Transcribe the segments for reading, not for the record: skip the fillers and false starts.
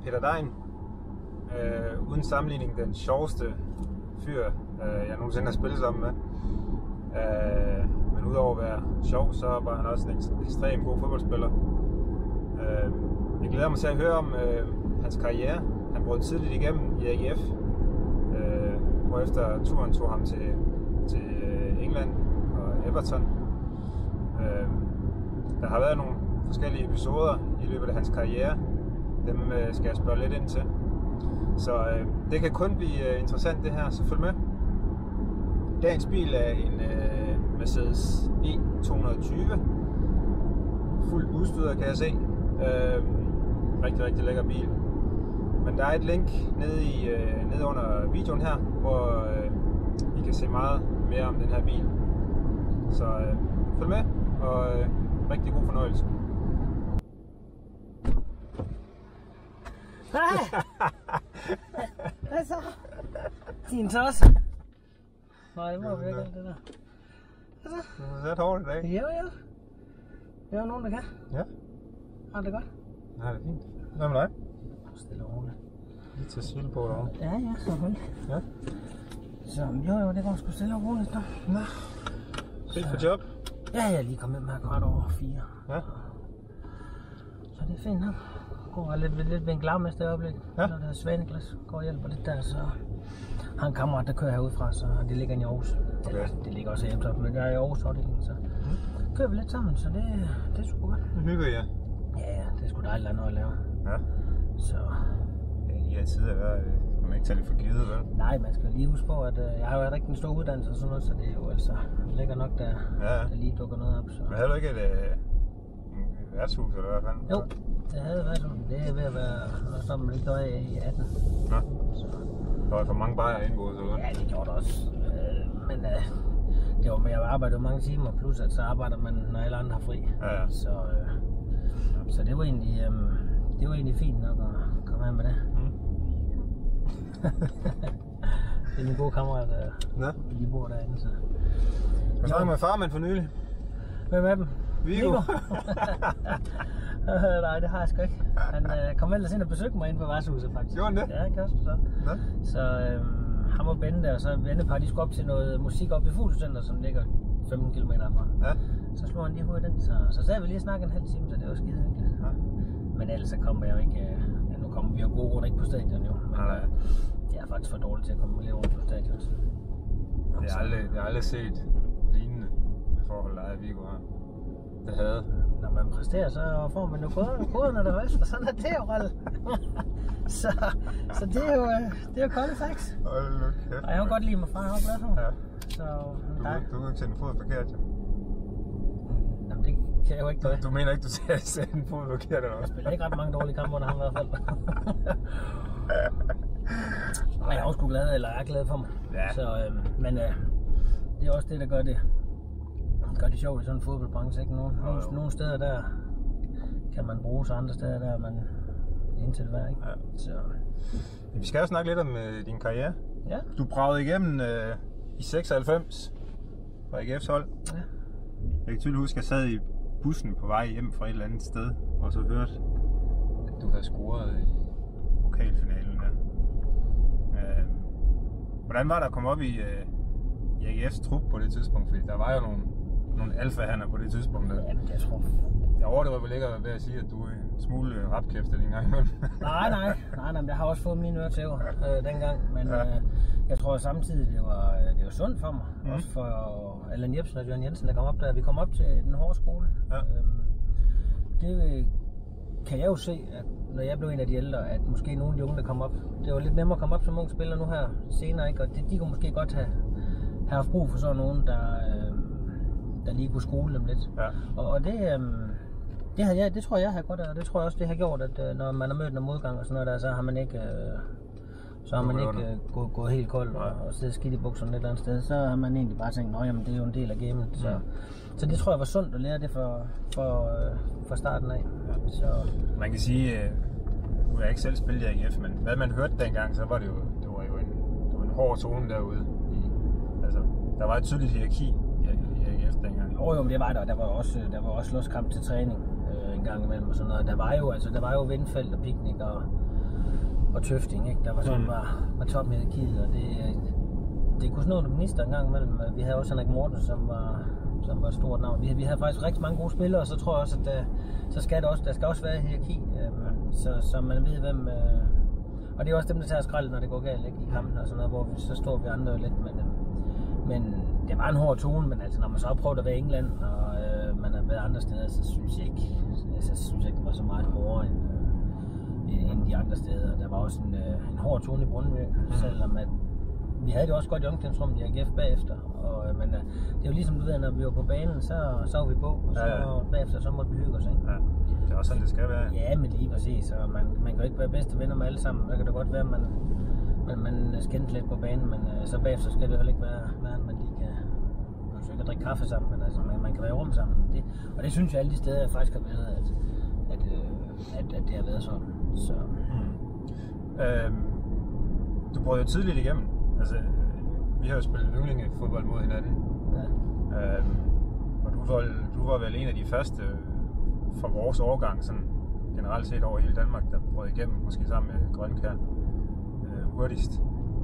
Peter Dein. Uden sammenligning den sjoveste fyr, jeg nogensinde har spillet sammen med. Men udover at være sjov, så var han også en ekstremt god fodboldspiller. Jeg glæder mig til at høre om hans karriere. Han brød tidligt igennem i AGF, hvorefter turen tog ham til England og Everton. Der har været nogle forskellige episoder i løbet af hans karriere. Dem skal jeg spørge lidt ind til. Så det kan kun blive interessant det her, så følg med. Dagens bil er en Mercedes E220. Fuldt udstyret, kan jeg se. Rigtig, rigtig lækker bil. Men der er et link nede under videoen her, hvor I kan se meget mere om den her bil. Så følg med, og rigtig god fornøjelse. Hej! Hvad så? Din tosse. Nej, det må vi ikke alt det der. Hvad så? Du har sat hårdt i dag. Jo. Det er jo nogen, der kan. Ja. Har det godt? Ja, det er fint. Hvad med dig? Stille og roligt. Lidt til syl på derovre. Ja, selvfølgelig. Ja. Så jo, det går sgu stille og roligt nu. Nå. Fint for job. Ja, jeg er lige kommet hjem her kvart over 4. Ja. Så det er fint her. Går lidt ved en glavmest det øjeblik. Ja. Når der er Svaneklas, går og hjælper lidt der, så har en kammerat, der kører herudefra, så det ligger i Aarhus. Okay. Eller, det ligger også i Emtoft, men jeg er i Aarhus afdelingen, så kører vi lidt sammen, så det er sgu godt. Det hygger jeg. Ja, det er sgu dejligt at noget at lave. Ja. Så I altid der kan man ikke tage det for givet, vel? nej, man skal lige huske på, at jeg har jo rigtig en stor uddannelse og sådan noget, så det er jo altså lækker nok, der lige dukker noget op. Så. Men havde du ikke et værtshus, eller hvad fanden? Jo, det havde været sådan. Det er ved at være sådan, man ikke døje i 18. Nå. Så. Der var for mange bajer indgået, eller hvad? Ja, det gjorde det også. Men det var med at arbejde jo mange timer, plus at så arbejder man, når alle andre har fri. Ja. Så det var egentlig fint nok at komme hen med det. Det er min gode kammerat, de bor derinde, så. Jeg snakkede med farmand for nylig. Hvem er dem? Viggo. Nej, det har jeg sgu ikke. Han kom ellers ind og besøgte mig inde på værtshuset, faktisk. Gjorde han det? Ja, det kan så. Ja. Så ham og Bente, og så vennepar, de skulle op til noget musik op i Fuglscenter, som ligger 15 km herfra. Ja. Så slog han lige hurtigt den, så sad vi lige og snakkede en halv time, så det var skide hyggeligt. Ja. Men ellers så kommer jeg jo ikke, nu kommer vi jo gode grunde ikke på stadion jo. Men det er faktisk for dårligt til at komme lidt rundt på stadion. Jeg har aldrig set lignende forhold, der er Viggo her. Det havde. Når man præsterer, så får man jo koderne der vest, og sådan er det jo, Rolle. så det er jo kolde facts. Hold nu kæft. Og jeg har godt lide mig fra, jeg har glad for mig. Ja. Så, Du kan ikke sætte en fod forkert, jo. Jamen det kan jeg jo ikke gøre. Du mener ikke, du skal sætte en fod forkert, eller hvad? Jeg spiller ikke ret mange dårlige kampe under ham i hvert fald. Og jeg er også glad, eller er glad for mig. Ja. Så, men det er også det, der gør det sjovt i sådan en fodboldbranche, ikke? Nogle steder der kan man bruge, så andre steder der er man indtil hver, ikke? Ja. Så. Ja, vi skal jo snakke lidt om din karriere. Ja. Du bragede igennem i 96 fra AGF's hold. Ja. Jeg kan tydeligt huske, at jeg sad i bussen på vej hjem fra et eller andet sted, og så hørte, at du havde scoret i pokalfinalen der. Hvordan var der at komme op i AGF's trup på det tidspunkt? Fordi der var jo nogle alfahanner på det tidspunkt. Der. Jamen, jeg tror. Jeg overdriver vel ikke ved at sige, at du er en smule rapkæftet en gang imellem. Nej, men jeg har også fået mine øretæver dengang. Men jeg tror samtidig, det var sundt for mig. Også for Allan Jebsen og Jørgen Jensen, der kom op der. Vi kom op til den hårde skole. Ja. Det kan jeg jo se, at når jeg blev en af de ældre, at måske nogle af de unge, der kom op, det var lidt nemmere at komme op som unge spiller nu her senere, ikke? Og de kunne måske godt have haft brug for sådan nogen, der lige kunne skole dem lidt. Ja. Og det tror jeg har godt af, og det tror jeg også, det har gjort, at når man har mødt noget modgang og sådan noget der, så har man ikke gået helt kold og siddet skidt i bukserne et eller andet sted. Så har man egentlig bare tænkt, nå jamen, det er jo en del af gamet. Så det tror jeg var sundt at lære det fra starten af. Ja. Så. Man kan sige, nu har jeg ikke selv spillet i AGF, men hvad man hørte dengang, så var det var jo en hård tone derude. Altså, der var et tydeligt hierarki i AGF dengang. Jo, men det var der. Der var også slåskamp til træning en gang imellem og sådan noget. Der var jo vindfelt og piknik og Tøfting, ikke? Der var sådan var top med kidet, og det kunne sådan noget minister en gang imellem. Vi havde også Henrik Mortensen, som var et stort navn. Vi havde faktisk rigtig mange gode spillere, og så tror jeg også, at der skal også være hierarki, så man ved hvem. Og det er også dem, der tager skrald, når det går galt, ikke? I kampen og sådan noget, hvor så står vi andre lidt. Men det var en hård tone, men altså når man så har prøvet at være i England, og man har været andre steder, så synes jeg ikke, det var så meget hårdere end de andre steder. Der var også en hård tone i Brøndby, selvom at vi havde det også godt i omklædningsrummet i AGF bagefter. Men det er jo ligesom du ved, når vi var på banen, så var vi på, og så bagefter så måtte vi hygge os, ikke? Ja, det er også sådan, det skal være. Ja, men lige præcis, og man kan jo ikke være bedste venner med alle sammen. Så kan det godt være, at man skændes lidt på banen, men så bagefter skal det heller ikke være, at man lige kan drikke kaffe sammen, men altså man kan være i rum sammen. Og det synes jeg alle de steder, jeg faktisk har været, at det har været sådan. Så. Du brød jo tidligt igennem. Altså, vi har jo spillet yndlingefodbold mod hinanden. Ja. Og du var vel en af de første fra vores årgang, sådan generelt set over hele Danmark, der brød igennem, måske sammen med Grønkær hurtigst.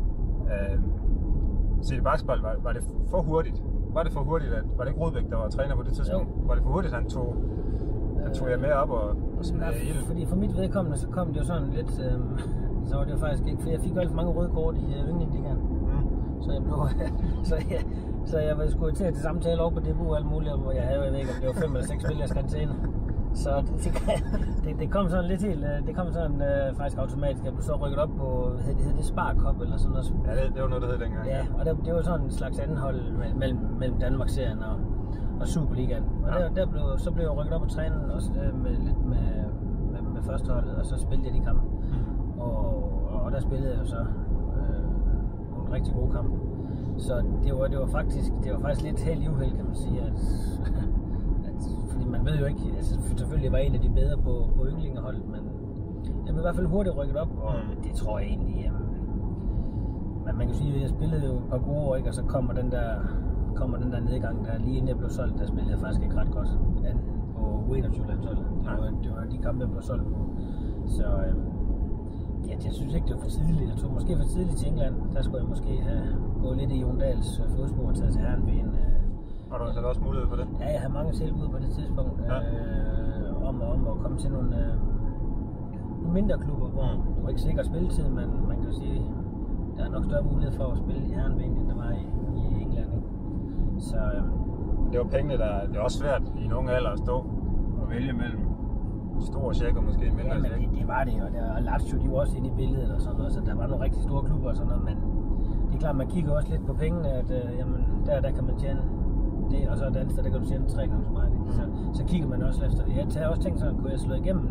CD Bakspal, var det for hurtigt? Var det ikke Rodbæk, der var træner på det tidspunkt? Jo. Var det for hurtigt, han tog jer med op og sådan noget ilden? Fordi for mit vedkommende, så kom det jo sådan lidt, så var det jo faktisk ikke, for jeg fik jo alt for mange røde kort i yndlingligaen. Så jeg blev, så jeg var sgu til samtale over på DBU og alt muligt, hvor jeg havde, jeg ved ikke, om det var 5 eller 6 spillere karantæne. Så det kom sådan lidt helt, det kom sådan faktisk automatisk. Jeg blev så rykket op på, hed det Spar Cup eller sådan noget. Ja, det var noget, der hed dengang. Ja, og det var sådan en slags andenhold mellem Danmarksserien og Superligaen. Og så blev jeg rykket op på trænen også lidt med førsteholdet, og så spillede jeg de kampe. Og der spillede jeg jo så nogle rigtig gode kampe. Så det var faktisk lidt held i uheld, kan man sige, at fordi man ved jo ikke, altså selvfølgelig var en af de bedre på yndlingeholdet, men jeg blev i hvert fald hurtigt rykket op, og det tror jeg egentlig, man kan sige, at jeg spillede jo et par gode år, ikke? Og så kommer den der nedgang, der lige inden jeg blev solgt, der spillede jeg faktisk ikke ret godt, på U21-landsholdet. Det var de kampe, jeg blev solgt på. Så jeg synes ikke, det var for tidligt. Jeg tog måske for tidligt til England. Der skulle jeg måske have gået lidt i Jon Dahls fodspor og taget til Herrenveen. Har du altså også mulighed for det? Ja, jeg havde mange tilbud på det tidspunkt om at komme til nogle mindre klubber, hvor du ikke sikkert spilletid, men man kan sige, der er nok større mulighed for at spille i Herrenveen, end der var i England. Ikke? Så, det var pengene, det er også svært i en ung alder at stå og vælge mellem store check og måske mindre check. Ja, men det var det jo, og Lazio, de var også inde i billedet og sådan noget, så der var nogle rigtig store klubber og sådan noget, men det er klart, man kigger også lidt på pengene, at jamen, der kan man tjene det, og så et andet sted, der kan du tjene 3 gange så meget. Så kigger man også efter det. Jeg har også tænkt sådan, kunne jeg slå igennem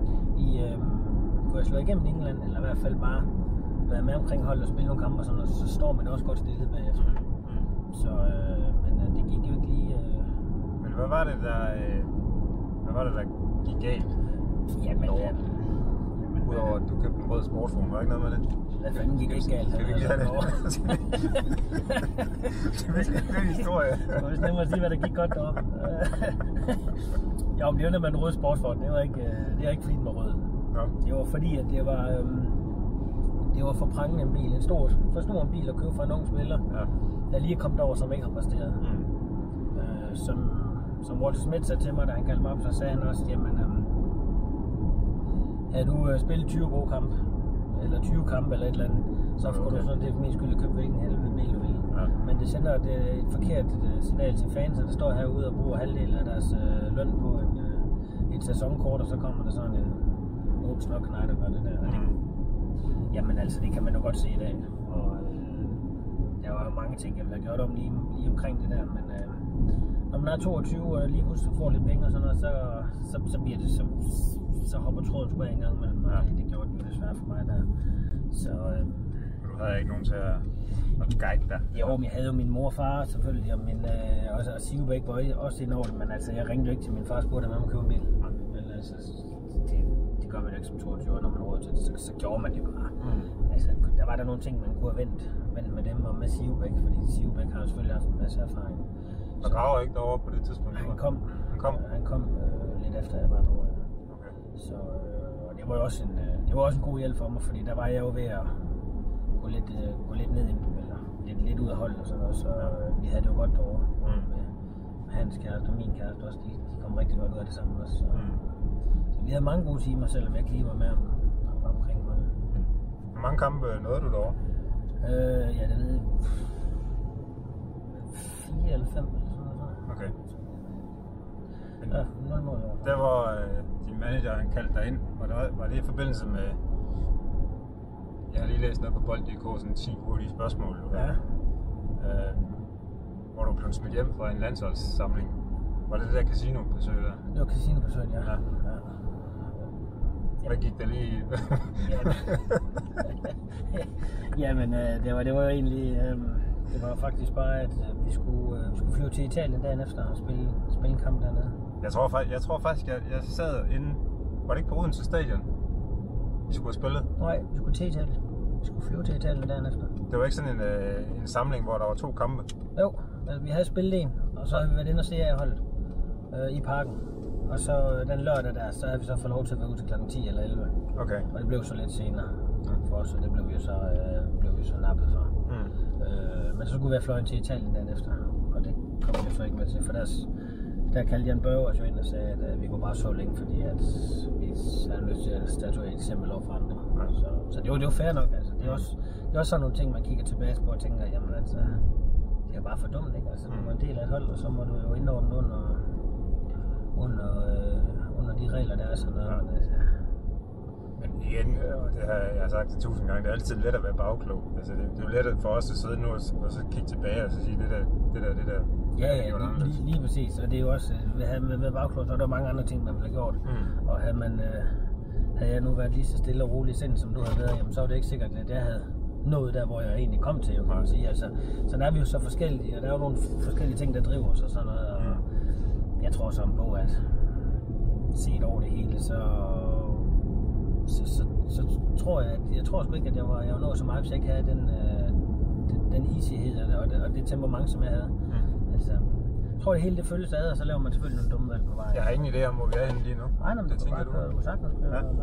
i England, eller i hvert fald bare være med omkring holdet og spille nogle kampe og sådan noget, så står man også godt stillet bagefter. Så, men det gik jo ikke lige. Men hvad var det, der gik galt? Jamen, udover at du købte en rød sportsvogn, var ikke noget med det? Hvad fanden gik ikke galt? Skal vi ikke have det? Skal vi ikke have en historie? Det var vist nemmere at sige, hvad der gik godt deroppe. Jo, men det var når man rød sportsvogn. Det var ikke fordi den var rød. Ja. Det var fordi, at det var for prangende en bil. For stor en bil at købe fra en ung spiller, der lige er kommet over, som ikke har præsteret. Som Walter Smith sagde til mig, da han kaldte mig op, så sagde han også, jamen, havde du spillet 20 gode kampe, eller 20 kampe eller et eller andet, så skulle du sådan det for min skyld at købe hvilken helvede bil du vil. Ja. Men det sender et forkert signal til fans, der står herude og bruger halvdelen af deres løn på et sæsonkort, og så kommer der sådan en åbs nok nej, der gør det der. Jamen altså, det kan man jo godt se i dag. Og der var jo mange ting, jeg ville have gjort om lige omkring det der, men når man er 22 og lige pludselig får lidt penge og sådan noget, så bliver det så hopper tråden sgu af en gang imellem, og det gjorde det jo desværre for mig der. Så, du havde ikke nogen til at guide dig? Jo, men jeg havde jo min mor og far selvfølgelig, og også Sivbæk var også ind over det, men altså jeg ringte jo ikke til min far og spurgte, om han købe en bil. Men altså, det gør man jo ikke som 22 år, når man har råd til det, så gjorde man det bare. Altså, der var der nogle ting, man kunne have vendt med dem og med Sivbæk, fordi Sivbæk har jo selvfølgelig haft en masse erfaring. Og Graver ikke derovre på det tidspunkt? Han kom lidt efter jeg var derovre. Okay. Så det var jo også en god hjælp for mig, fordi der var jeg jo ved at gå lidt ned, eller lidt ud af holdet og sådan noget, så vi havde det jo godt derovre. Med hans kæreste og min kæreste også, de kom rigtig godt ud af det sammen også. Så vi havde mange gode timer, selvom jeg ikke lige var med omkring holdet. Hvor mange kampe nåede du derovre? Ja, det ved jeg. 4 eller 5 eller sådan noget. Okay. Ja, 0 mål. Der var din manager, han kaldte dig ind, og var det i forbindelse med, jeg har lige læst noget på Bold.dk, sådan 10 hurtige spørgsmål, hvor du blev smidt hjem fra en landsholdssamling. Var det der casino-besøg der? Det var casino-besøg, ja. Hvad gik der lige? Jamen, det var jo egentlig, det var faktisk bare, at vi skulle flyve til Italien dagen efter og spille en kamp dernede. Jeg tror faktisk, jeg sad inde, var det ikke på Odense Stadion, vi skulle have spillet? Nej, vi skulle til Italien. Vi skulle flyve til Italien dagen efter. Det var ikke sådan en samling, hvor der var 2 kampe? Jo, altså, vi havde spillet en, og så havde vi været inde og se af holdet i parken. Og så den lørdag der, så havde vi så fået lov til at være ude til kl. 10 eller 11. Okay. Og det blev så lidt senere for os, og det blev vi så nappet for. Men så skulle vi have fløjet til Italien dagen efter, og det kom vi så ikke med til, for der kaldte Jan Børge os jo ind og sagde, at vi kunne bare så længe, fordi at vi havde lyst til at statuere et eksempel over for andre. Så det var fair nok, altså. Det er også sådan nogle ting, man kigger tilbage på og tænker, jamen altså, det er bare for dumt, ikke? Altså, du er en del af et hold, og så må du jo indordne under de regler, der er sådan noget. Men igen, det har jeg sagt det 1000 gange, det er altid let at være bagklog. Altså, det er jo let for os at sidde nu og så kigge tilbage og så sige, det der. Ja, lige præcis. Og det er jo også, med bagklog, så er der mange andre ting, man ville have gjort. Og havde jeg nu været lige så stille og rolig sind, som du havde været, jamen, så var det ikke sikkert, at jeg havde nået der, hvor jeg egentlig kom til, kan man sige. Altså, så der er vi jo så forskellige, og der er jo nogle forskellige ting, der driver os og sådan noget. Og jeg tror sådan på, at set over det hele, så tror jeg tror sgu ikke, at jeg var nået så meget, hvis jeg ikke havde den easyhed og det temperament, som jeg havde. Altså, jeg tror, det hele det føles ad, og så laver man selvfølgelig nogle dumme valg på vej. Jeg har ingen idé om, hvor vi er henne lige nu. Nej, men det tænker du sagtens.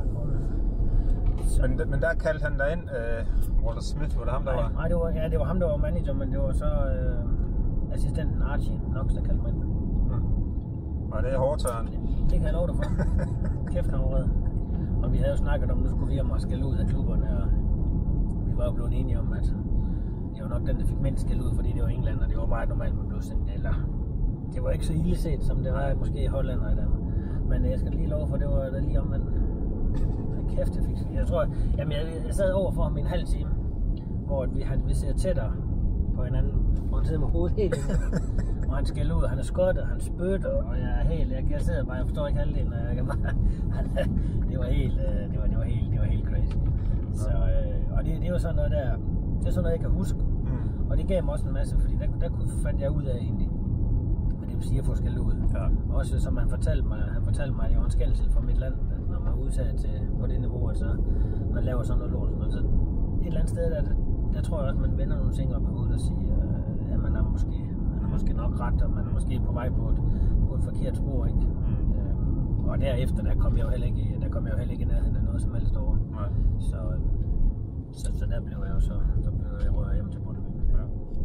Men der kaldte han dig ind, Walter Smith, var det ham, der var? Nej, det var ham, der var manager, men det var så assistenten Archie Knox, der kaldte mig ind. Og det er hårdtørren. Det kan jeg love dig for. Kæft, han var rød. Og vi havde jo snakket om, nu skulle vi hjem og skælde ud af klubberne, og vi var jo blevet enige om, at det var nok den, der fik mindst skælde ud, fordi det var England, og det var meget normalt, man blev sendt, eller det var ikke så ille set, som det var måske i Holland og i Danmark. Men jeg skal lige love for, det var der lige om, men kæft, jeg fik. Jeg tror, jamen jeg sad over for ham i en halv time, hvor vi ser tættere på hinanden, hvor han sidder med hovedet helt inde. Og han skælder ud, han er skottet, han spytter, og jeg er helt, jeg sidder bare, jeg forstår ikke halvdelen, og jeg kan bare, det var helt crazy. Så, og det var sådan noget der, det er sådan noget, jeg kan huske. Og det gav mig også en masse, fordi der fandt jeg ud af egentlig, hvad det vil sige at få skældt ud. Ja. Også som han fortalte mig, at jeg var en skældsel fra mit land, at når man er udsat til på det niveau, så man laver sådan noget lort. Så et eller andet sted, der tror jeg også, man vender nogle ting op i hovedet og siger, at man er måske nok ret, og man er måske på vej på et forkert spor, ikke? Og derefter, der kom jeg jo heller ikke i nærheden af noget som helst over. Nej. Så der blev jeg jo så blev jeg hjemme til Brøndby. Ja.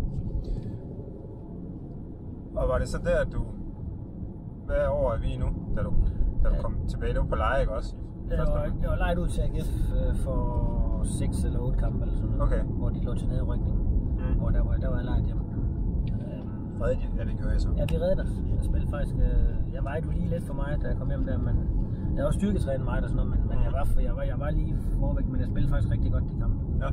Og var det så der, at du, hvad år er vi nu, da du kom tilbage? Det var på leje, ikke også? Jeg var lejet ud til AGF for 6 eller 8 kampe eller sådan noget, okay. Hvor de lå til nedrykning, hvor der var jeg lejet hjemme. Redde de? Ja, det gjorde jeg så. Ja, de reddede os. Jeg spillede faktisk, jeg vejede jo lige lidt for mig, da jeg kom hjem der, men jeg var styrketrænet meget og sådan noget, men jeg var lige forvæk, men jeg spillede faktisk rigtig godt de kampe. Ja.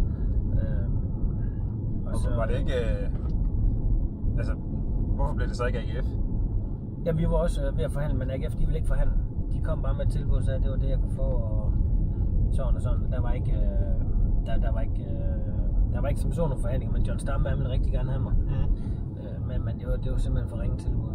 Og så var det ikke, altså, hvorfor blev det så ikke AGF? Jamen, vi var også ved at forhandle, men AGF, de ville ikke forhandle. De kom bare med et tilbud, så det var det, jeg kunne få, og sådan og sådan. Der var ikke, der var ikke som sådan nogle forhandlinger, men John Stamme ville rigtig gerne have mig. Men det var simpelthen for ringe tilbud.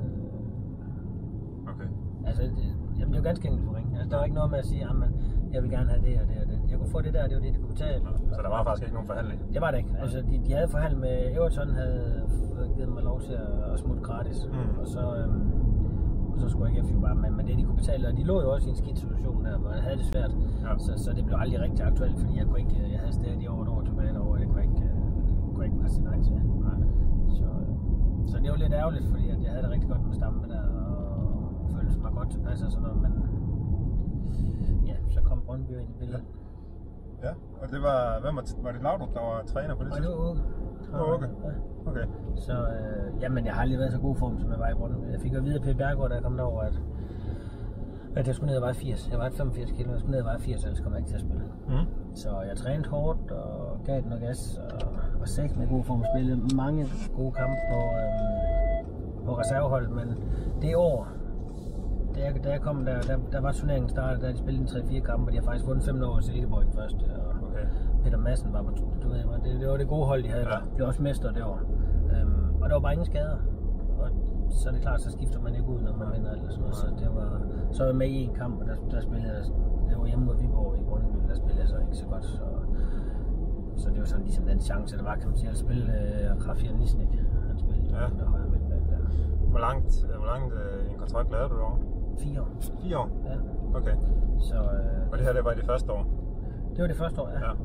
Okay. Altså, det var ganske enkelt for ringe. Altså, der var ikke noget med at sige, at jeg vil gerne have det og det og det. Jeg kunne få det der, det var det, de kunne betale. Så der var faktisk ikke nogen forhandling? Det var det ikke. Altså, de havde forhandlet med Everton, havde givet mig lov til at smutte gratis. Og så skulle AGF jo bare med det, de kunne betale. Og de lå jo også i en skidt situation der, hvor jeg havde det svært. Ja. Så det blev aldrig rigtig aktuelt, fordi jeg havde stadig de over et år tilbage derovre, det kunne jeg ikke bare sige nej til. Nej. Så det var lidt ærgerligt, fordi at jeg havde det rigtig godt med Stampe der, og følte mig godt tilpas og sådan noget, men ja, så kom Brøndby ind i billedet. Ja, og det var det Laudrup, der var træner på det tidspunkt? Det var Åke. Okay. Så jamen, jeg har aldrig været så god form, som jeg var i Brøndby. Jeg fik jo at vide af P. Bjergård, da jeg kom derover, at jeg skulle ned og veje 80. Jeg var 85 kilo, jeg skulle ned og veje 80, ellers kom jeg ikke til at spille. Så jeg trænede hårdt og gav den og gas, og sæt med god form at spille mange gode kampe på reserveholdet, men det år, da jeg kom der var turneringen startet, da de spillede 3-4 kampe, og de har faktisk vundet 5 år i Silkeborg i den første. Okay. Peter Madsen var på, du ved, det var det gode hold, de havde. Ja. De var også mester det år. Og der var bare ingen skader. Og så er det klart, så skifter man ikke ud, når man vinder eller sådan noget. Så var jeg med i en kamp, og der spillede jeg, det var hjemme mod Viborg i Brøndby, der spillede jeg så ikke så godt. Så det var sådan ligesom den chance, der var, kan man sige, at spille Rafael Nisnik. Han spillede der højre midtback der. Hvor langt en kontrakt lavede du derovre? 4 år. 4 år? Ja. Okay. Så, og det her, det var i det første år? Det var det første år, ja.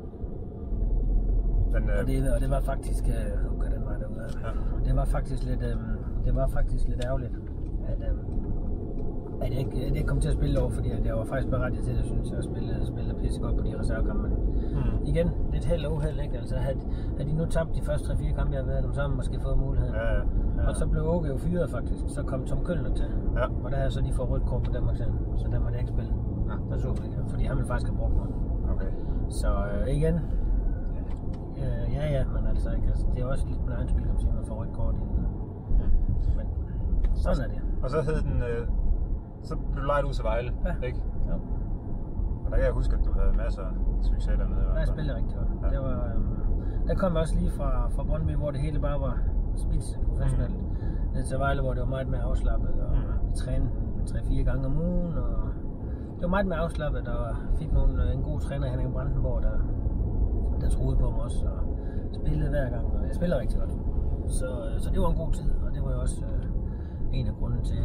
Men, og det var faktisk, den vej derude. Ja. Det var faktisk lidt ærgerligt, at jeg ikke kom til at spille over, fordi jeg var faktisk berettiget til det, synes jeg, at spille pisse godt på de reservekampe. Men igen, lidt held og uheld, ikke? Altså, havde de nu tabt de første 3-4 kampe, jeg havde været dem sammen, måske fået muligheden. Ja. Og så blev Åke jo fyret faktisk, så kom Tom Kølner til. Ja. Og der havde så de fået rødt kort på Danmark selv, så der måtte jeg ikke spille. Ja. Der så vi det, fordi han ville faktisk have brugt mig. Okay. Så igen, ja, men altså, ikke? Altså, det er også lidt med egen spil, kan man sige, man får rødt kort i den. Men sådan er det. Og så hed den, så blev du lejet ud til Vejle, ikke? Ja. Og der kan jeg huske, at du havde masser af succes dernede. Ja, jeg spillede rigtig godt. Ja. Det var, der kom jeg også lige fra Brøndby, hvor det hele bare var spids professionelt. Ned til Vejle, hvor det var meget mere afslappet, og vi trænede 3-4 gange om ugen, og det var meget mere afslappet, og fik en god træner, Henning Brandenborg, der troede på mig også, og spillede hver gang, og jeg spillede rigtig godt. Så det var en god tid, og det var jo også en af grunden til,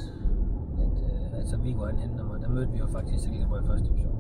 at Viggo han hentede mig. Der mødte vi jo faktisk Silkeborg i første division.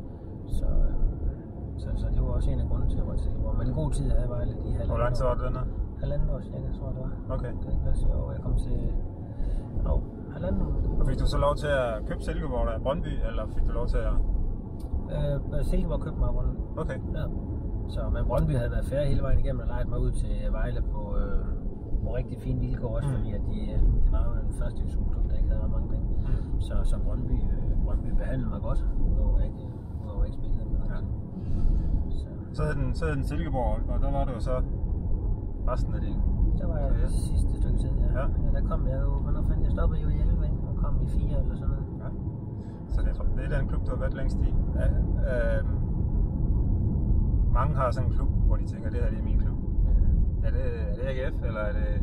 Så det var også en af grunden til, at jeg var til Silkeborg. Men en god tid havde jeg Vejle i halvandet år. Hvor lang tid var det dernede? Halvandet år cirka, tror jeg det var. Okay. Og jeg kom til halvandet år. Og fik du så lov til at købe Silkeborg der i Brøndby, eller fik du lov til at... Silkeborg købte mig af Brøndby. Okay. Ja. Men Brøndby havde været færdig hele vejen igennem og lejet mig ud til Vejle på rigtig fine vilkår også, fordi at det var jo en første divisionsklub, der ikke havde ret mange penge. Så Brøndby behandlede mig godt, udover ikke spillet. Ja. Så hed den Silkeborg, og der var det jo så resten af det. Der var jeg det sidste stykke tid, ja. Der kom jeg jo, hvornår fandt jeg stoppede jo i 11, og kom i 4 eller sådan noget. Ja. Så det er den klub, du har været længst i. Mange har sådan en klub, hvor de tænker, det her det er min klub. Er det AGF, eller er det...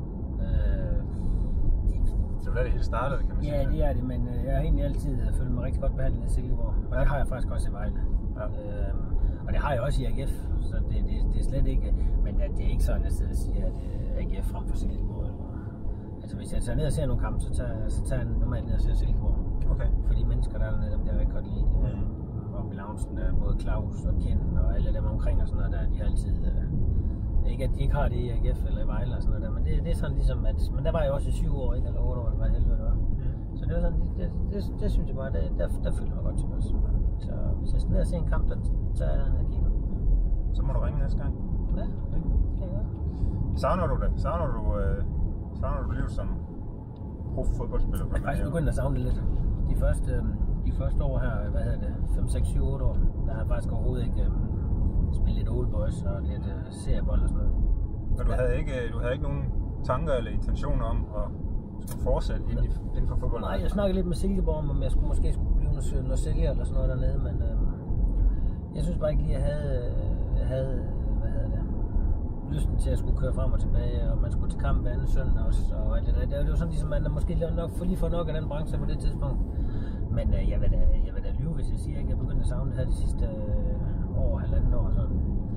Det var da det hele startede, kan man sige. Ja, det er det, men jeg har egentlig altid følt mig rigtig godt behandlet i Silkeborg. Og det har jeg faktisk også i Vejle. Ja. Og det har jeg også i AGF, så det er slet ikke... Men det er ikke sådan, at jeg sidder og siger, at AGF frem for Silkeborg. Altså hvis jeg tager ned og ser nogle kampe, så tager jeg normalt ned og ser Silkeborg. Okay. Fordi mennesker der er dernede, dem der jeg rigtig godt lide. Og i loungen, der både Claus og Ken og alle dem omkring og sådan noget der, de har altid... Ikke at de ikke har det i AGF eller i Vejle og sådan noget der, men det er sådan ligesom, at... Men der var jeg også i 7 år, ikke? Eller 8 år, eller hvad helvede det var. Så det var sådan, det synes jeg bare, der følte jeg mig godt tilpas. Så hvis jeg skal ned og se en kamp, så er jeg dernede og kigger. Så må du ringe næste gang. Ja, det kan jeg gøre. Savner du det? Savner du livet som prof-fodboldspiller? Jeg er faktisk begyndt at savne det lidt. De første år her, 5, 6, 7, 8 år, der har jeg faktisk overhovedet ikke spillet lidt Old Boys og lidt seriebold og sådan noget. Og du havde ikke nogen tanker eller intentioner om at skulle fortsætte inden for fodbold? Nej, jeg snakkede lidt med Silkeborg om jeg måske skulle blive noget sælger eller sådan noget dernede, men jeg synes bare ikke lige, at jeg havde lysten til at skulle køre frem og tilbage, og man skulle til kamp hver anden søndag også, og alt det der. Det var sådan ligesom, man måske lige får nok af den branche på det tidspunkt. Men jeg vil da lyve, hvis jeg siger, at jeg begyndte at savne det her de sidste halvandet år sådan.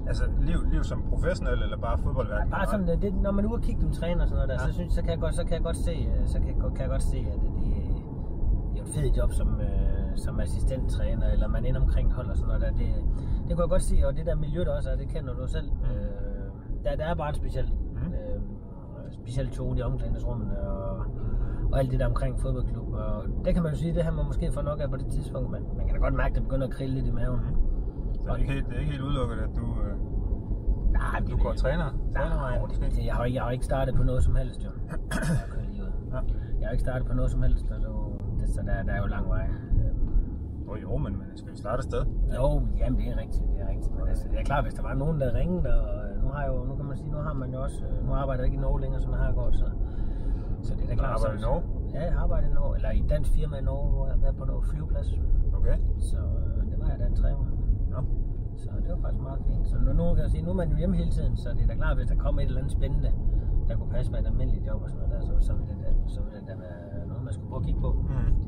Altså liv som professionel, eller bare fodboldverden? Bare sådan, når man er ude og kigge dem træner og sådan noget der, så kan jeg godt se, at det er et fedt job som assistenttræner, eller man ender omkring hold og sådan noget der. Det kunne jeg godt se, og det der miljø der også er, det kender du selv. Der er bare en speciel tone i omklædningsrummene og alt det der omkring fodboldklub. Og det kan man jo sige, det her man måske får nok af på det tidspunkt, men man kan da godt mærke, at det begynder at krille lidt i maven. Så det er ikke helt udelukket, at du går træner? Jeg har ikke startet på noget som helst, jo. Jeg har ikke startet på noget som helst, så der er jo lang vej. Jo, men skal vi starte et sted? Jo, jamen det er rigtigt. Men altså, det er klart, hvis der var nogen, der ringede, og nu kan man sige, nu har man jo også, nu arbejder jeg ikke i Norge længere, som jeg har gjort, så det er da klart. Arbejder i Norge? Ja, jeg arbejder i Norge, eller i et dansk firma i Norge, hvor jeg har været på noget flyveplads. Okay. Så det var jeg da en 3 år. Ja. Så det var faktisk meget fint. Så nu kan jeg sige, nu er man jo hjemme hele tiden, så det er da klart, hvis der kommer et eller andet spændende, der kunne passe med et almindeligt job og sådan noget der, så ville det da være noget, man skulle prøve at kigge på.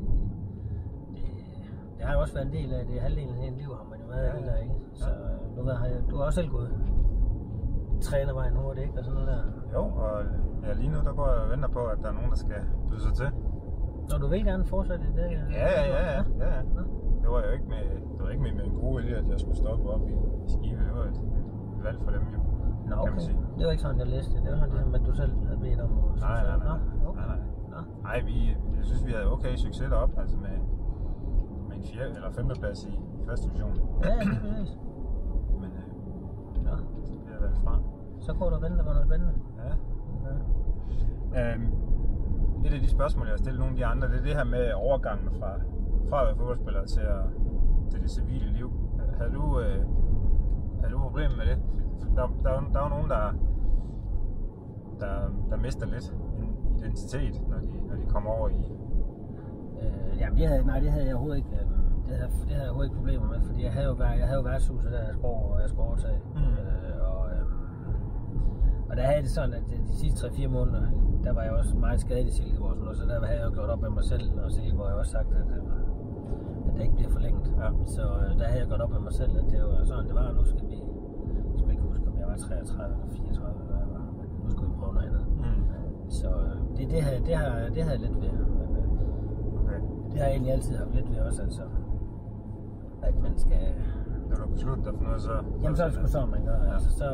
Det har jo også været en del af det, halvdelen af liv har man jo været ældre, ikke? Så du har også selv gået trænervejen hurtigt, ikke? Og sådan noget der. Jo, og ja, lige nu der går jeg og venter på, at der er nogen, der skal byde sig til. Så du vil gerne fortsætte det? Ja. Det var jo ikke med min gode vilje, at jeg skulle stoppe op i Skive. Det var et valg for dem jo. Nå, okay. Kan man sige. Det var ikke sådan, jeg læste det. Det var sådan, ligesom, at du selv havde bedt om. Nej. Nej, jeg synes, vi havde okay succes deroppe, altså med en 4. eller 5. plads i første division. Ja, det er præcis. Men så bliver jeg valgt fra. Så går du og venter på noget spændende. Ja. Et af de spørgsmål, jeg har stillet nogle af de andre, det er det her med overgangen fra at være fodboldspiller til det civile liv. Havde du problemer med det? Der er jo nogen, der mister lidt identitet, når de kommer over i... Jamen det havde jeg overhovedet ikke. Det havde jeg overhovedet ikke problemer med, fordi jeg havde jo værtshuset der, jeg skulle overtage. Og der havde det sådan, at de sidste 3-4 måneder, der var jeg også meget skadet i Silkeborg, så der havde jeg jo gjort op med mig selv, og Silkeborg har også sagt, at det ikke bliver forlænget. Ja. Så der havde jeg gjort op med mig selv, at det var sådan, det var, og nu skal vi... Jeg skal ikke huske, om jeg var 33 eller 34, eller hvad jeg var. Nu skal vi prøve noget andet. Så det havde jeg lidt ved. Okay. Det har jeg egentlig altid haft lidt ved også, altså. At man skal... Når du har besluttet dig for noget, så... Jamen så er det sgu sådan, man gør. Ja. Altså, så...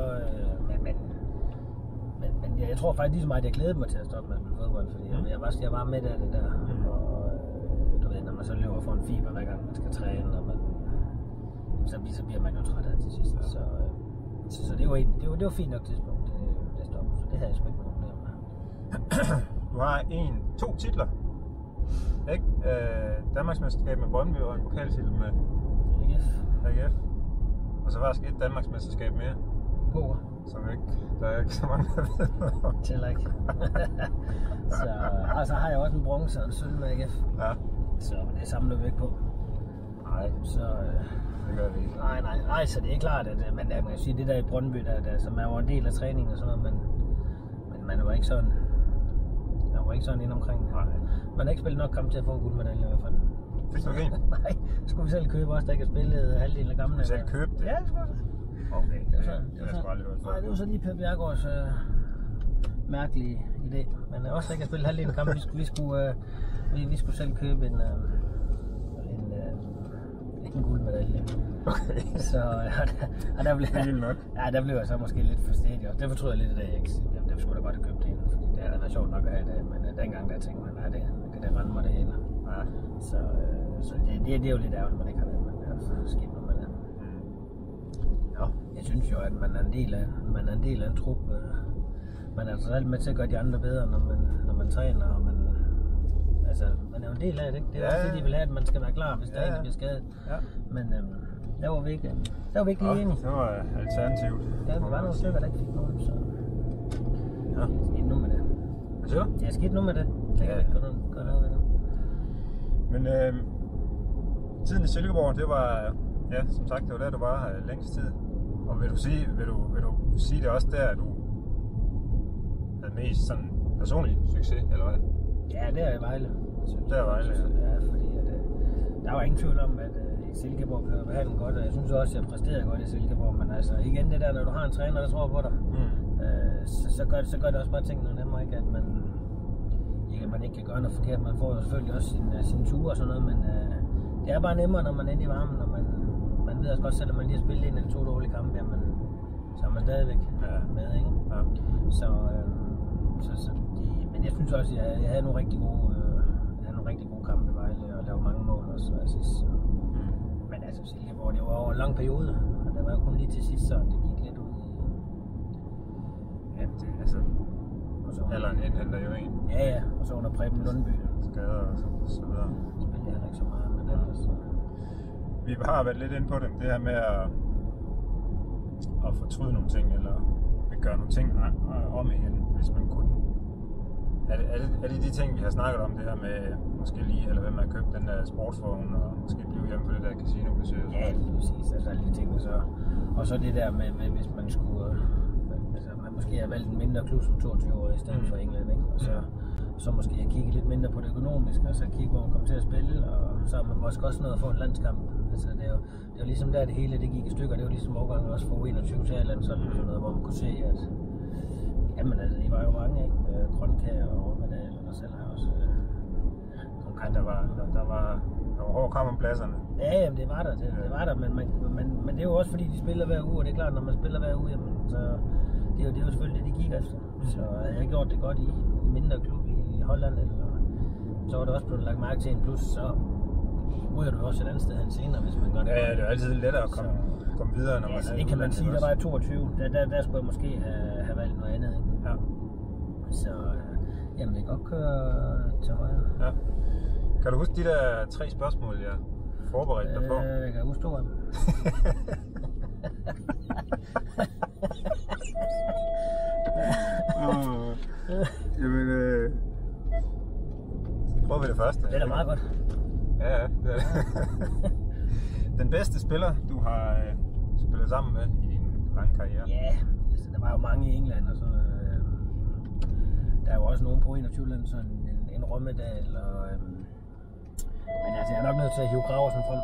Men jeg tror faktisk lige så meget, at jeg glædede mig til at stoppe med at spille fodbold, fordi jeg var med af det der. Og du ved, når man så løber for en fiber, hver gang man skal træne, og så bliver man jo træt af til sidst. Så det var fint nok tidspunkt, det stoppede. Så det havde jeg sgu ikke nogen problem med. Du har 2 titler, ikke? Danmarksmesterskab med Brøndby og en pokaltitel med AGF. Og så faktisk et Danmarksmesterskab mere. Poker. Som der er ikke så mange, der ved noget om. Tæller ikke. Så har jeg også en bronze og en sølv med AGF. Ja. Så det samler vi ikke på. Nej. Så... det gør vi ikke. Nej, så det er klart, at man kan sige, det der i Brøndby, der som er jo en del af træningen og sådan noget, men man var ikke sådan... Jeg var ikke sådan inde omkring. Nej. Man har ikke spillet nok kamp til at få en guldmedalje i hvert fald. Fik du en? Nej, det skulle vi selv købe også, der ikke har spillet halvdelen af gamle. Selv købe det? Ja, det skulle vi. Okay, det var sgu aldrig hørt. Nej, det var så lige Per Bjergårds mærkelige idé. Men også ikke at spille halvdelen af kampen. Vi skulle selv købe en guldmedalje. Okay. Så der blev jeg så måske lidt for stedig. Det fortrød jeg lidt, at jeg ikke... Jamen, det skulle da godt have købt en, fordi det havde været sjovt nok at have det. Men dengang der tænkte man, nej, det kan det rende mig det hele. Ja. Så det er jo lidt ærgerligt, man ikke har det. Men det er skidt, når man er. Ja. Jeg synes jo, at man er en del af en trup. Man er altså alt med til at gøre de andre bedre, når man træner, og man er jo en del af det, ikke? Det er også det, de vil have, at man skal være klar, hvis der ikke bliver skadet. Ja. Men der var vi ikke lige enige. Det var alternativt. Ja, der var nogle stykker, der ikke fik nogen, så... Ja. Skidt nu med det. Hvad siger du? Ja, skidt nu med det. Det kan vi ikke gøre noget ved det. Men tiden i Silkeborg, det var... Ja, som sagt, det var der, du var længst tid. Og vil du sige det også der, at du havde mest sådan personlig succes, eller hvad? Ja, det er i Vejle. Det er Vejle, ja. Ja, fordi der var ingen tvivl om, at Silkeborg kan behandle godt, og jeg synes også, at jeg præsterede godt i Silkeborg, men altså igen det der, når du har en træner, der tror på dig, så gør det også bare ting noget nemmere, ikke? At man ikke kan gøre noget forkert. Man får jo selvfølgelig også sin ture og sådan noget, men det er bare nemmere, når man er inde i varmen, og man ved også godt, selvom man lige har spillet en eller to dårlige kampe, jamen, så er man stadigvæk med, ikke? Ja. Men jeg synes også, at jeg havde nogle rigtig gode kampe i Vejle, og lavede mange mål også, jeg synes. Men altså, Silkeborg, det var over en lang periode, og det var jo kun lige til sidst, så det gik lidt ud i... Ja, det altså... Eller en henter jo en. Ja, og så under Preben Lundby. Skader og så videre. Spillede heller ikke så meget, men ellers... Vi har været lidt inde på det her med at fortryde nogle ting, eller at gøre nogle ting om igen, hvis man kunne. Er det de ting, vi har snakket om, det her med måske lige, eller hvem man har købt den der sportsvogn, og måske blive hjemme på det der casino-besøg? Ja, lige præcis. Altså alle de ting, og så det der med hvis man skulle... Altså, man måske har valgt en mindre klub som 22 år i stedet for England, ikke? Og så måske have kigget lidt mindre på det økonomiske, og så kigge, hvor man kommer til at spille, og så har man måske også noget at få en landskamp. Altså, det er jo ligesom der, det hele det gik i stykker. Det var ligesom overgangen også for 21 til landsholdet, sådan noget, hvor man kunne se, at jamen, altså, de var jo mange, ikke? Grønkær og Rummedal, og der selv har også nogle kampe. Der var hård kamp om pladserne. Ja, jamen, det var der, men det er jo også fordi, de spiller hver uge, og det er klart, når man spiller hver uge, jamen, så det er jo selvfølgelig det, de gik efter. Så jeg har gjort det godt i en mindre klub i Holland, eller så var det også blevet lagt mærke til en plus, så ryger du også et andet sted hen senere, hvis man gør det. Ja, det er altid lettere at komme videre, når man er det kan man sige, der var i 22. Der skulle jeg måske have valgt noget andet, ikke? Ja. Så jamen, vi kan godt køre til højre. Ja. Kan du huske de der 3 spørgsmål, jeg forberedte dig på? Jeg kan huske 2 af dem. Jamen, prøver vi det første. Det er da meget godt. Ja, det er det. Den bedste spiller, du har spillet sammen med i din lange karriere? Ja, altså, der var jo mange i England, og så der er jo også nogen på 21 sådan en Rummedal, og men altså, jeg er nok nødt til at hive Graversen frem.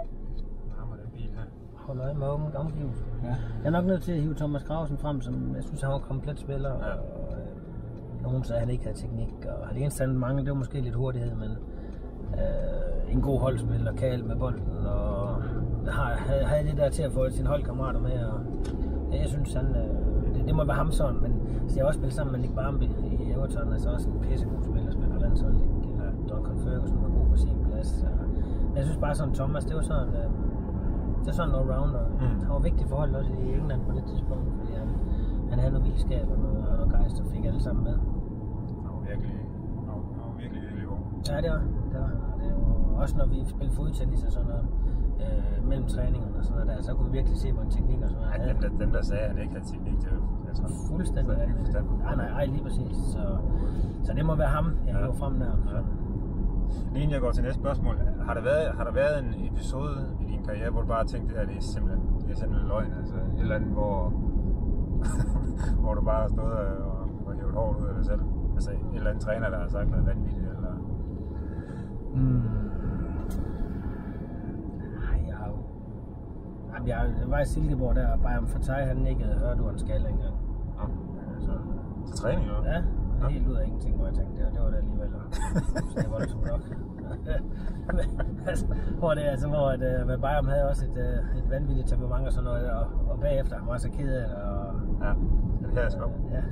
Hold øje med åben omgivelser. Ja. Jeg er nok nødt til at hive Thomas Graversen frem, som jeg synes, han var komplet spiller. Ja. Og nogen sagde, at han ikke havde teknik. Og det eneste, han manglede, det var måske lidt hurtighed, men en god holdspiller, Kal med bolden, og havde det der til at få sine holdkammerater med. Og jeg synes, han, det må være ham sådan, men så jeg har også spillet sammen med Nick Barmby i Everton, altså også en pissegod spiller, der spiller på landsholdet. Duncan Ferguson var god på sin plads. Jeg synes bare sådan, Thomas, det var sådan... Det er sådan en all-rounder. Han var vigtig for holdet også i England på det tidspunkt, fordi han havde noget vildskab og noget gejst, og fik alle sammen med. Han var virkelig god. Ja, det var. Det var også når vi spillede fodtennis og sådan noget, mellem træningerne og sådan noget der, så kunne vi virkelig se på en teknik og sådan noget. Ja, dem der sagde, at han ikke havde teknik, det var fuldstændig. Nej, lige præcis. Så det må være ham, jeg hiver frem der. Ja. Inden jeg går til næste spørgsmål, har der været en episode i din karriere, hvor du bare tænkte, at det er simpelthen løgn, altså et eller andet, hvor du bare har stået og hævet hårdt ud af dig selv? Altså en eller anden træner, der har sagt noget vanvittigt, eller? Nej, jeg var i Silkeborg der, og Bayern Fatay, han nikkede, hørte du en skalle engang. Ja. Altså, til træning, eller? Ja. Helt ud af ingenting, hvor jeg tænkte, det var det alligevel. Så det var det som nok. Hvor Bayern havde også et vanvittigt temperament og sådan noget, og bagefter han var så ked af det. Ja, det her er skop. Ja.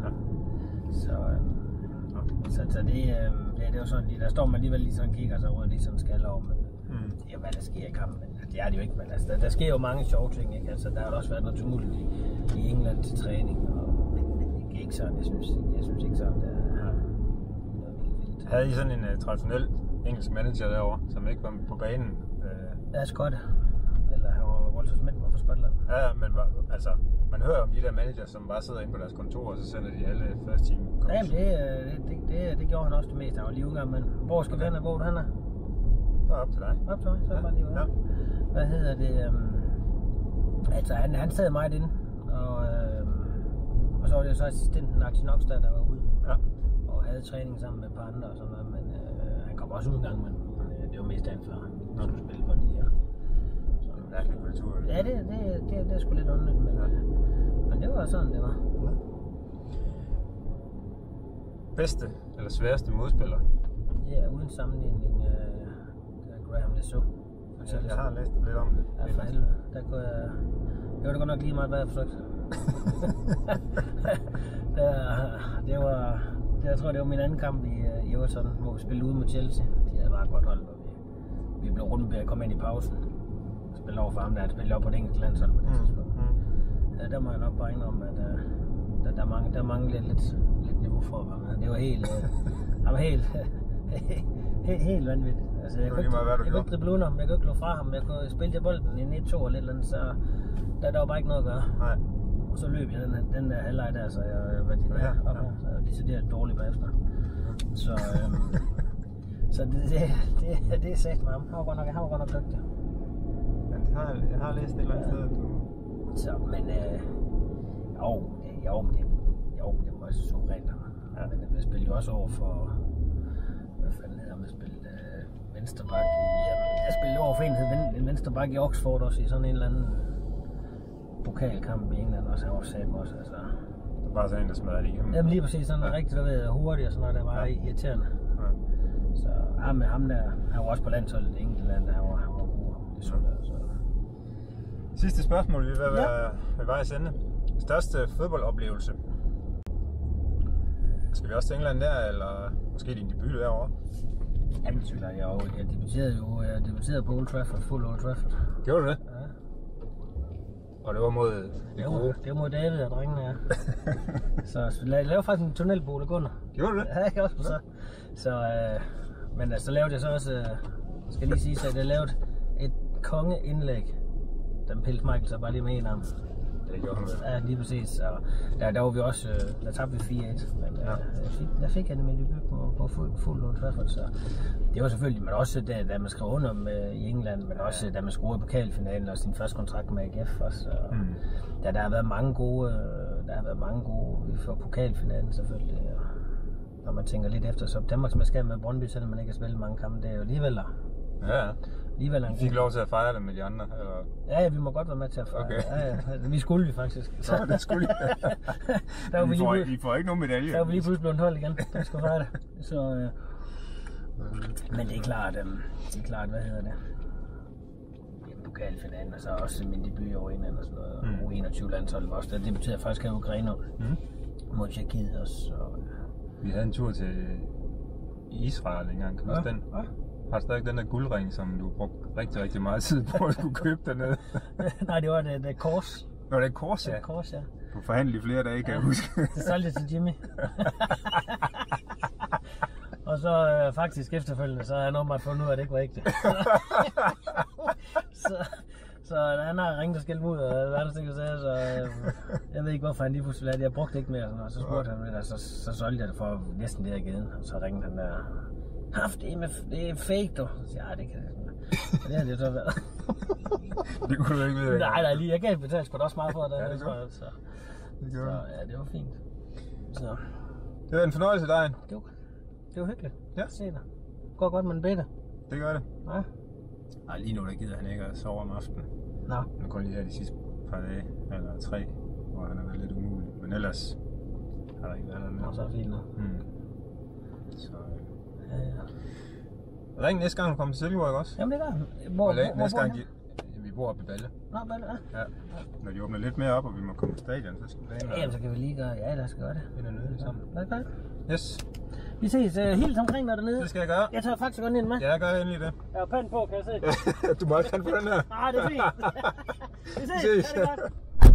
Så det var sådan lige, der står man alligevel lige sådan kigger, og så rører lige sådan en skalle over. Det er hvad der sker i kampen, men det er det jo ikke. Men altså, der sker jo mange sjove ting, ikke? Altså, der har også været noget tumult i England til træning, og ikke sådan, jeg synes ikke sådan, det er vildt. Havde I sådan en traditionel engelsk manager derovre, som ikke var på banen? Ja, Scott. Eller Walter Smith var fra Skotland. Ja, men altså, man hører om de der manager, som bare sidder inde på deres kontor, og så sender de alle first team coaches. Ja, det gjorde han også det meste. Han var lige unge, men hvor skal Werner gå, han er? Bare op til dig. Op til mig, så bare lige ude. Ja. Hvad hedder det? Altså, han sad meget inde, og så var det jo så assistenten Axel Nokstad, der var ude. Ja. Og havde træning sammen med et par andre og sådan noget, men han kom også ud en gang, men det var mest dagen før, når du spille for de her. mærkelig kultur. Ja, det er sgu lidt underligt, men det var sådan, det var. Ja. Bedste eller sværeste modspiller? Ja, uden sammenligning Graham Lesso. Jeg har læst lidt om det. Ja, for helvede. Der kunne jeg... Det var da godt nok lige meget, hvad jeg forsøgte. Jeg tror, det var min anden kamp i Everton, hvor vi spillede ude mod Chelsea. De havde bare godt hold, og vi blev rundt med at komme ind i pausen. Spille over for ham, der spillede op på det engelske landshold på det tidspunkt. Ja, der må jeg nok bare indrømme, at der manglede lidt niveau for ham. Det var helt vanvittigt. Altså, jeg kunne ikke drible uden ham, jeg kunne ikke løbe fra ham, jeg kunne spille til bolden i 1-2 eller lidt eller andet, så der var bare ikke noget at gøre. Nej. Og så løb jeg den der halvleg der, så jeg var så jeg decideret dårligt bagefter. Så det er sagt med ham. Han var godt nok dygtig. Jeg har læst et eller andet sted, Så, men det var også suverænt. Ja. Men jeg spillede jo også over for, hvad fanden hedder man, spillede venstreback jeg spillede over for en venstreback i Oxford også, i sådan en eller anden pokalkamp i England også, han var sat også, altså. Det var bare sådan en, der smadrede det igennem. Jamen lige præcis, sådan rigtig, hurtigt og sådan noget, der var irriterende. Ja. Så ham der, han var også på landsholdet i England, han var god. Det så der, så. Sidste spørgsmål, vi vil være vejs ende. Største fodboldoplevelse? Skal vi også til England der, eller måske din debut derovre? Jamen, jeg debuterede på Old Trafford, fuld Old Trafford. Gjorde du det? Ja. Og det var mod det gode? Det var mod David og drengene, ja. Så jeg lavede faktisk en tunnel på Ole Gunnar. Gjorde du det? Ja, jeg også. Men så lavede jeg så også, skal lige sige, at jeg lavede et kongeindlæg. Den pilte Michael så bare lige med en arm. Det gjorde han. Ja, lige præcis. Og der var vi også, der tabte vi 4-1. Men der fik jeg min debut på fuld Old Trafford. Så det var selvfølgelig, men også da man skrev under i England, men også da man skruede pokalfinalen og sin første kontrakt med AGF. Også, der har været mange gode for pokalfinalen selvfølgelig. Og når man tænker lidt efter, så Danmarksmesterskabet med Brøndby, selvom man ikke har spillet mange kampe, det er jo alligevel der. Ja. Vi fik lov til at fejre det med de andre, eller? Ja, vi må godt være med til at fejre. Okay. Ja. Vi skulle faktisk. Så det skulle vi får ikke nogen medalje. Der var vi lige pludselig blevet hold igen, der skal fejre det. Så, men det er klart, hvad hedder det? Pokalfinalen, og så også min debut over England og sådan noget. U21 landshold også. Der debuterede faktisk her i Ukraine mod Tjekkiet også. Vi havde en tur til Israel engang, kan du huske den? Har du stadig den der guldring, som du brugte rigtig, rigtig meget tid på at skulle købe dernede? Nej, det var det kors. Nå, det er kors, ja. Det kors, ja. Du forhandlede i flere dage, kan jeg huske. Det solgte jeg til Jimmy. Og så faktisk efterfølgende, så har jeg nok fundet ud af, at det ikke var ægte. Så han har ringet og skældt ud, og hvad der sagde, så jeg ved ikke, hvorfor han lige pludselig lærte. Jeg brugte ikke mere, og så spurgte han, og så solgte jeg det for næsten det, jeg givet. Og så ringede han der. Det er fake, du. Så siger jeg, det kan det har det så været. Det kunne du ikke vide. Nej, lige. Jeg gav betalt sgu da også meget for det. Ja, det gjorde. Så ja, det var fint. Så. Det var en fornøjelse, dig. Det var hyggeligt. Ja. Se dig. Går godt med en bedre. Det gør det. Ja. Ej, lige nu der gider han ikke at sove om aftenen. Nå. Han kun lige her de sidste par dage, eller 3, hvor han har været lidt umulig. Men ellers har der ikke været noget. Nå, så er det fint nu. Så ja. Ring næste gang du kommer til Silkeborg, ikke også? Jamen det gør han. Hvor næste gang vi bor oppe i Balle. Nå, Balle, ja. Når de åbner lidt mere op, og vi må komme på stadion, så skal vi ja, så kan vi lige gøre, ja, lad os gøre det. Det er nede sammen. Lad os gøre det. Yes. Vi ses helt omkring dig dernede. Det skal jeg gøre. Jeg tager faktisk godt ind med. Ja, jeg gør endelig det. Jeg har panden på, kan jeg se. Du må ikke pande på den her. Nej, det er fint. Vi ses. Ha' det godt.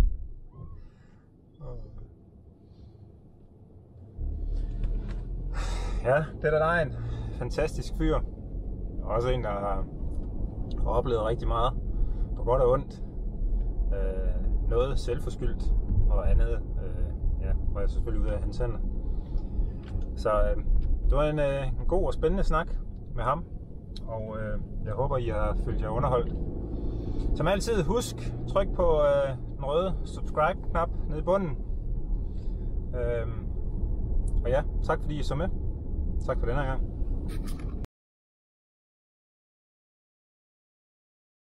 Ja, det er da en fantastisk fyr. Også en, der har oplevet rigtig meget. På godt og ondt. Noget selvforskyldt og andet. Var jeg selvfølgelig ude af hans hænder. Så det var en god og spændende snak med ham. Og jeg håber, I har følt jer underholdt. Som altid, husk, tryk på den røde subscribe-knap nede i bunden. Og ja, tak fordi I så med. Tak for denne gang.